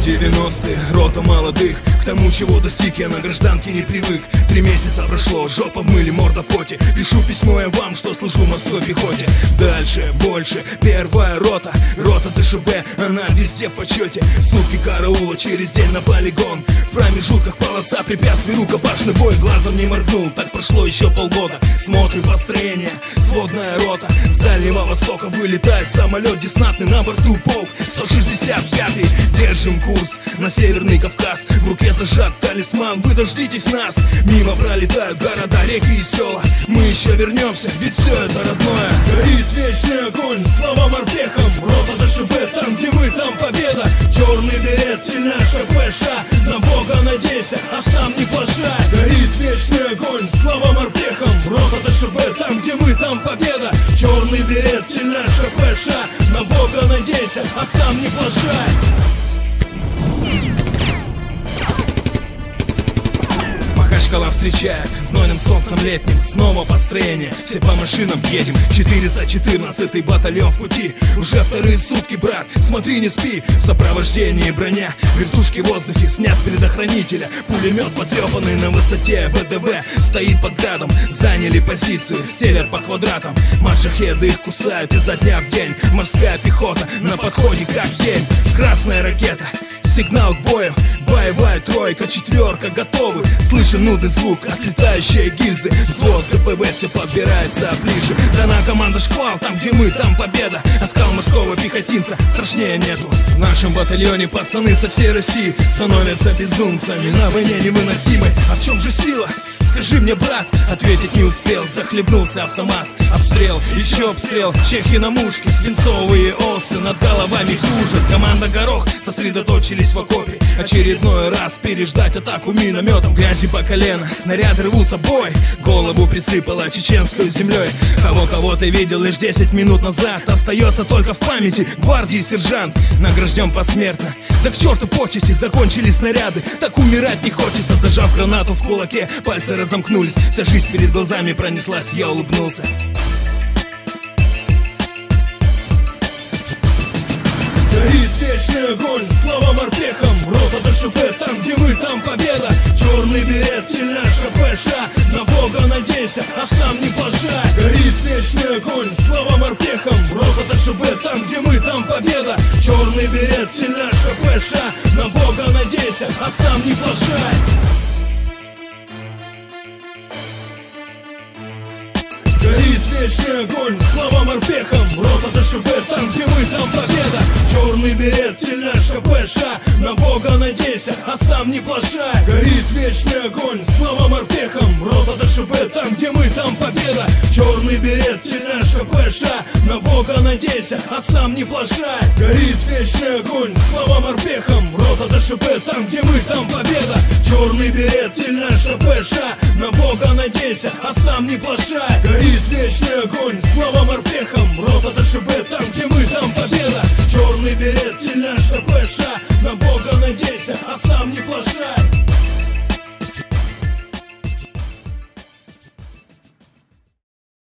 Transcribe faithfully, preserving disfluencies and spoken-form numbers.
девяностые, рота молодых. К тому, чего достиг я на гражданке не привык. Три месяца прошло, жопа в мыле, морда в поте. Пишу письмо я вам, что служу в морской пехоте. Дальше, больше, первая рота, рота ДШБ, она везде в почете. Сутки караула, через день на полигон. В промежутках полоса препятствий, рукопашный бой. Глазом не моргнул, так прошло еще полгода. Смотрим построение, сводная рота. С Дальнего Востока вылетает самолет десантный, на борту полк сто шестьдесят пятый. Держим курс на Северный Кавказ. В руке зажат талисман, вы дождитесь нас. Мимо пролетают города, реки и села. Мы еще вернемся, ведь все это родное. Горит вечный огонь, слава морпехам. Рота ДШБ, там где мы, там победа. Черный берет, и наша ПШ. На Бога надейся, а сам не плашай. Горит вечный огонь, слава морпехам. Рота ДШБ, там где мы, там победа. Черный берет, и наша ПШ. На Бога надейся, а сам не плашай. Махачкала встречает знойным солнцем летним. Снова построение, все по машинам едем. Четыреста четырнадцатый батальон в пути. Уже вторые сутки, брат, смотри, не спи. В сопровождении броня, вертушки в воздухе. Снят с предохранителя, пулемет потрепанный на высоте. ВДВ стоит под градом, заняли позицию, стелят по квадратам. Маджахеды их кусают изо дня в день. Морская пехота на подходе как тень. Красная ракета, сигнал к бою. Боевая тройка, четверка готовы. Слышен нудный звук, отлетающие гильзы. Взвод ГПВ все подбирается ближе. Дана команда шквал, там где мы, там победа. Оскал морского пехотинца, страшнее нету. В нашем батальоне пацаны со всей России становятся безумцами на войне невыносимой. А в чем же сила? Скажи мне, брат, ответить не успел. Захлебнулся автомат, обстрел, еще обстрел. Чехи на мушке, свинцовые осы над головами кружат. Команда Горох сосредоточились в окопе. Очередной раз переждать атаку минометом. Грязи по колено, снаряды рвутся, бой. Голову присыпала чеченской землей. Того, кого ты видел лишь десять минут назад, остается только в памяти гвардии сержант. Награжден посмертно, да к черту почести. Закончились снаряды, так умирать не хочется. Зажав гранату в кулаке, пальцы разомкнулись. Вся жизнь перед глазами пронеслась, я улыбнулся. Горит вечный огонь, слава морпехам. Рота ДШБ, там где мы, там победа. Черный берет, и наша ПШ. На Бога надейся, а сам не плашай. Горит вечный огонь, слава морпехам. Рота ДШБ, там где мы, там победа. Черный берет, и наша ПШ. На Бога надейся, а сам не плашай. Горит вечный огонь, слава морпехам. Рота ДШБ, там где мы, там победа. Черный берет, и наша ПШ. На Бога надейся, а сам не плашай. Горит вечный огонь, слава морпехам. Рота ДШБ, там где мы, там победа. Черный берет, и наша ПШ. На Бога надейся, а сам не плашай. Горит вечный огонь, слава морпехам. Рота ДШБ, там где мы, там победа. Черный берет, и наша ПШ. На Бога надейся, а сам не плашай. Горит вечный огонь, слава морпехам. Рота ДШБ,